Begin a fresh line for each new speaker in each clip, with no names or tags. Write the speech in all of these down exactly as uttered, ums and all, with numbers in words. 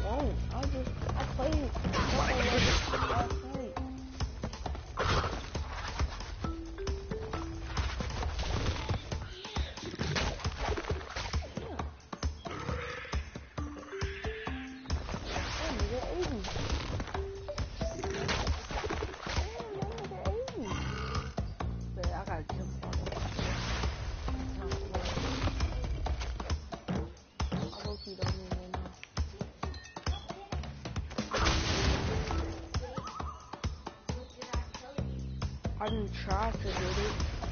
won't. I just, I played Coco Legends last night. I didn't try to hit it.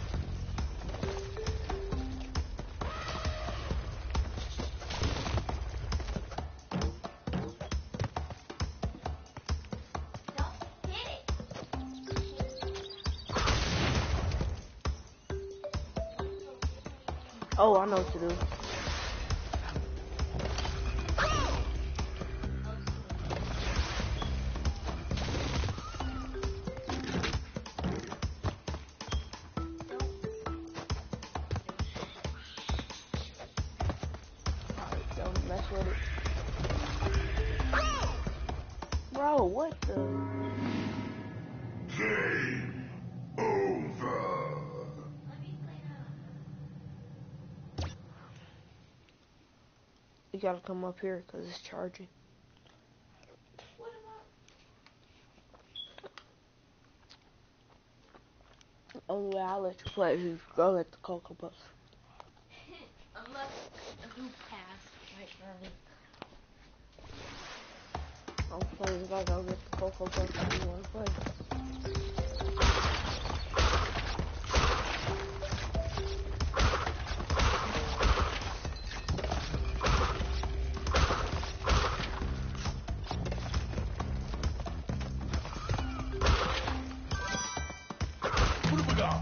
Oh, I know what to do. Bro, what the?
Game over.
You gotta come up here because it's charging. Only way I'll let you play is you go at the Cocoa Puffs.
Unless a hoop pass right early.
I'm playing if I go get the Cocoa Puffs if you want to play.
What have we got?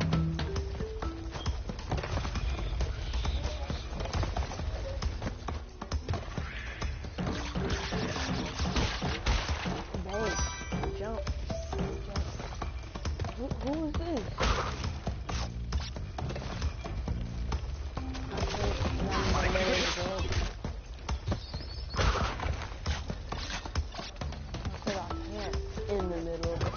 Bang. Jump. Jump. Who, who is this? I think I'm gonna let it go. I said I can't in the middle of it.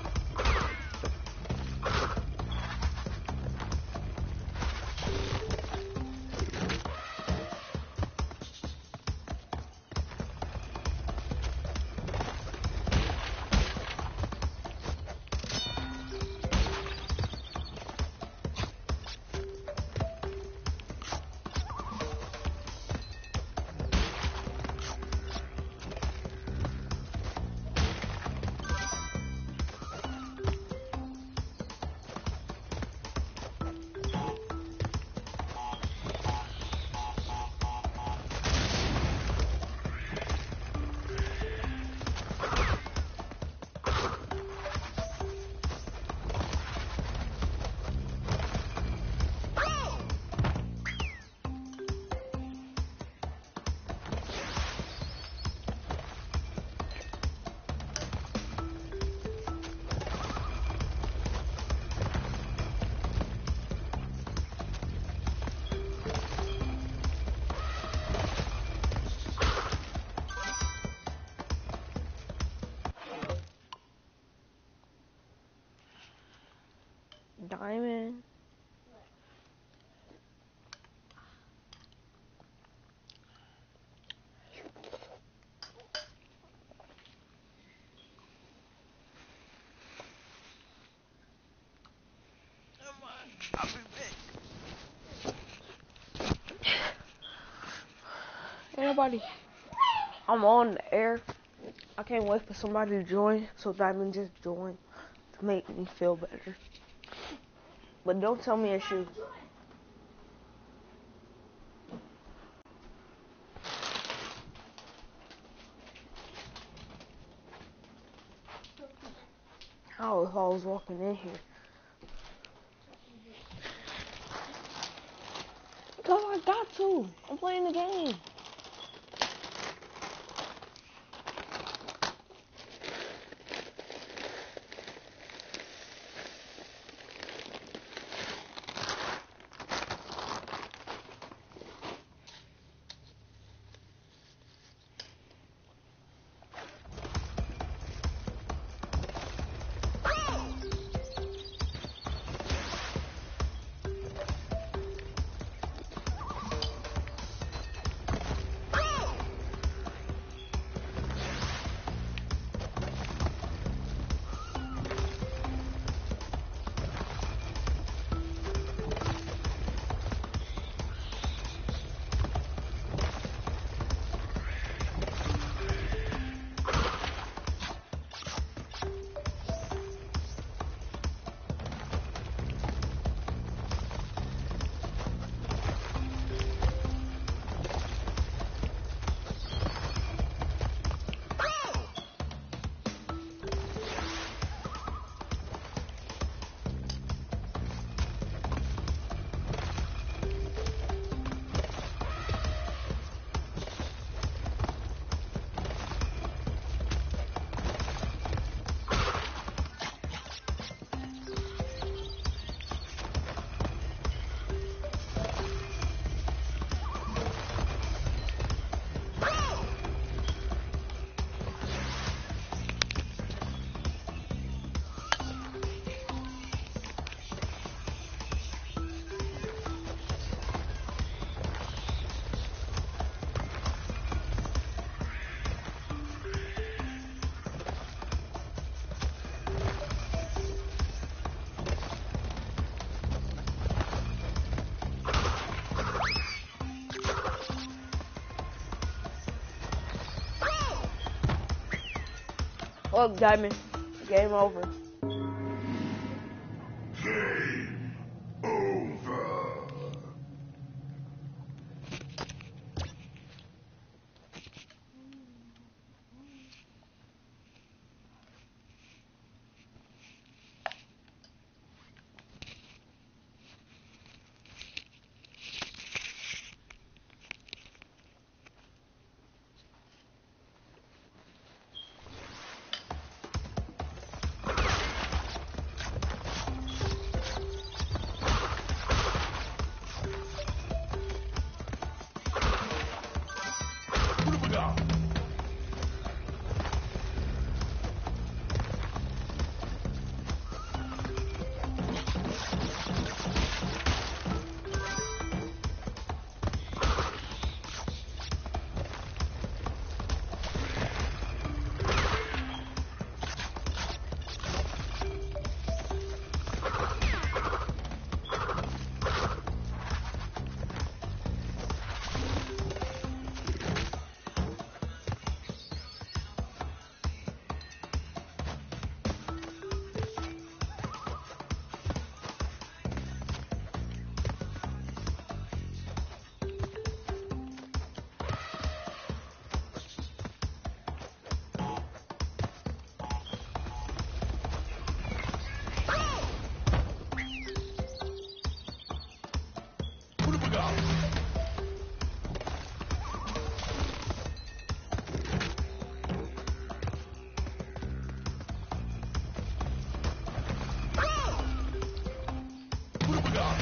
Diamond.
I'll be back.
Hey, nobody. I'm on the air. I can't wait for somebody to join, so Diamond just joined to make me feel better. But don't tell me it's you. How if I was walking in here? Because I got to. I'm playing the game. Look, Diamond. Game over.
Game over. What do we got? What do we got? What do we got?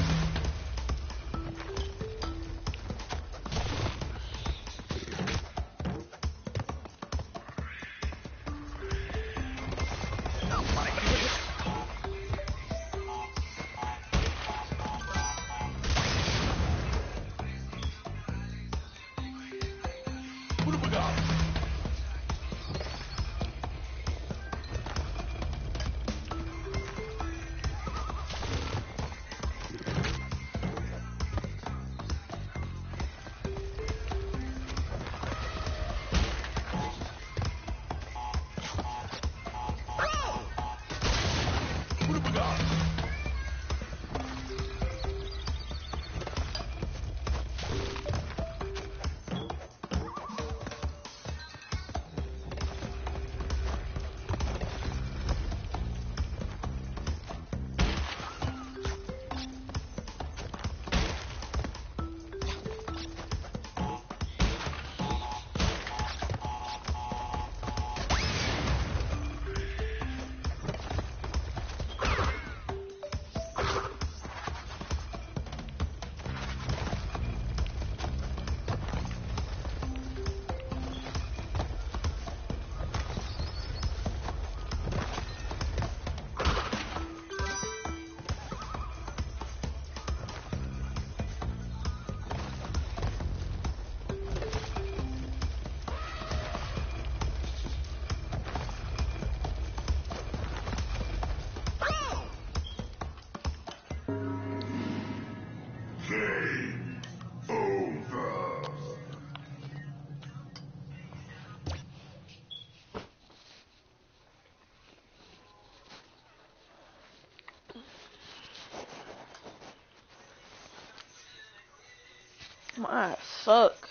What do we got? What do we got? Game over.
My suck.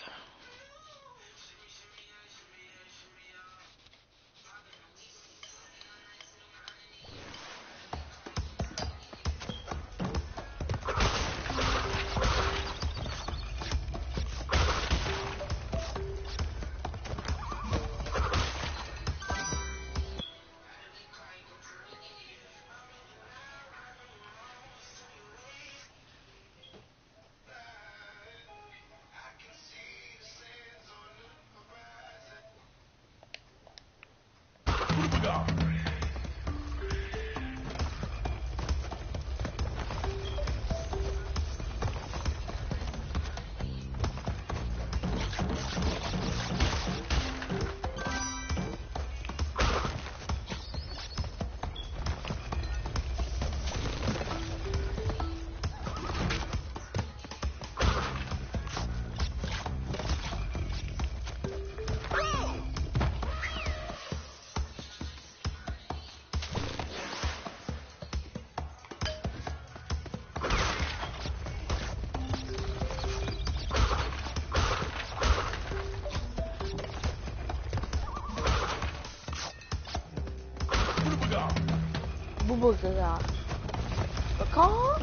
Booga. Pecan?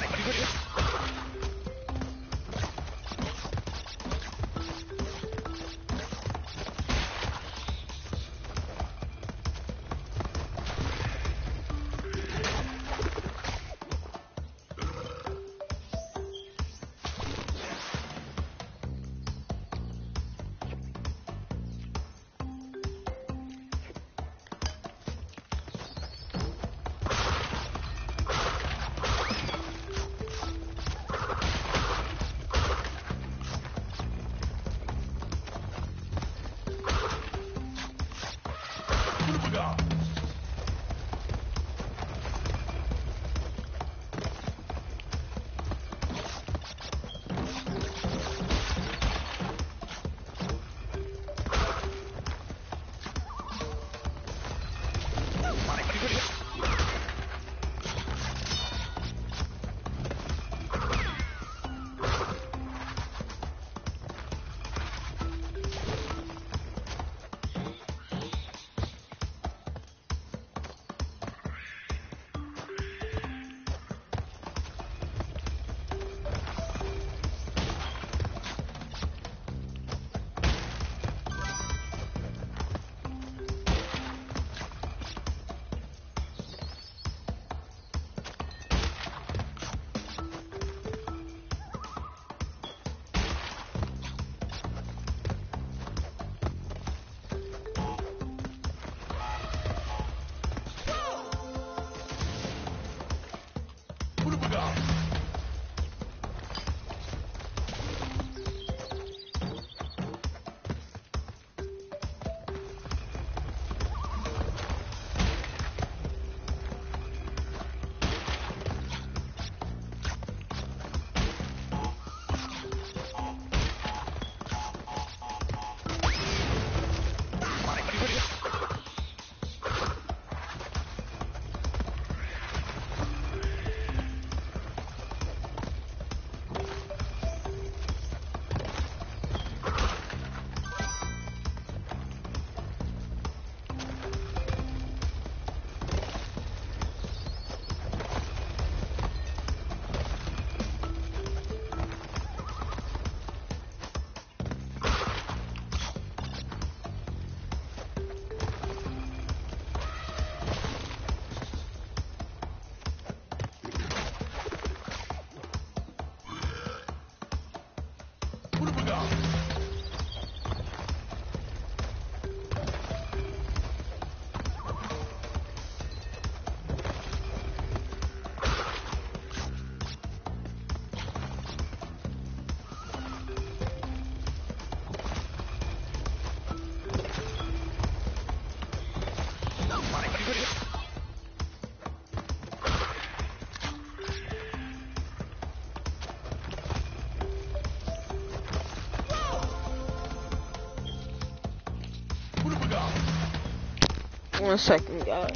One second, guys.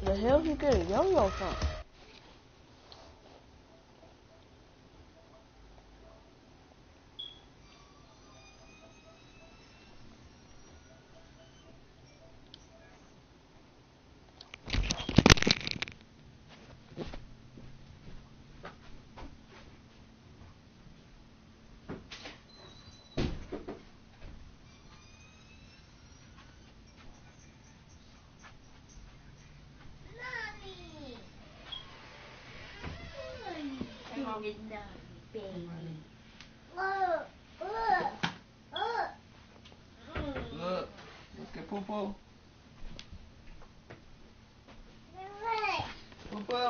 The hell you get a yo-yo from?
Come on, get down, baby.
Look, look at Poo-Poo. Poo-Poo.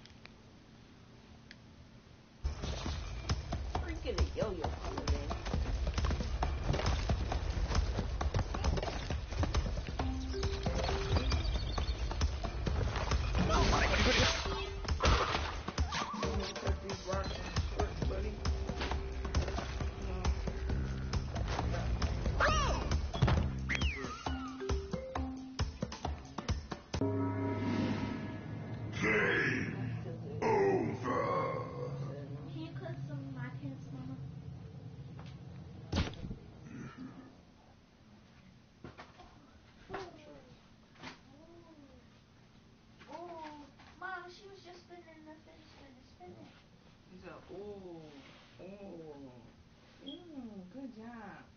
Freaking a yo-yo coming in.
Game over.
Can you cut some of my pants, Mama? Oh, Mom, she was just spinning the fin spinner, spinning.
He said, ooh, ooh, ooh, good job.